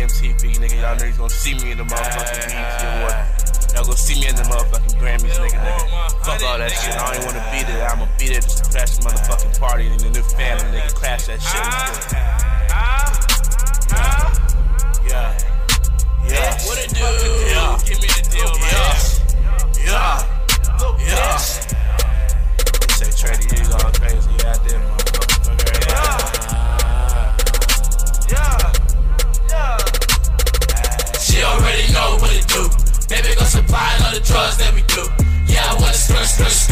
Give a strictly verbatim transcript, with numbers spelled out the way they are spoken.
M T V, nigga. Y'all niggas gonna see me in the motherfucking B E T Award. Y'all gonna see me in the motherfucking Grammys, nigga, nigga. Fuck all that shit. I don't even wanna be there. I'ma be there just to crash the motherfucking party and the new family, nigga. Crash that shit. Yeah. Yeah. What it do? Yeah. Give me the deal, man. Yeah. Yeah. They say Trady, you going crazy out there, motherfucker. Yeah. Yeah. She already know what it do. Baby gon' supply all the drugs that we do. Yeah, I wanna skirt, skirt, skirt.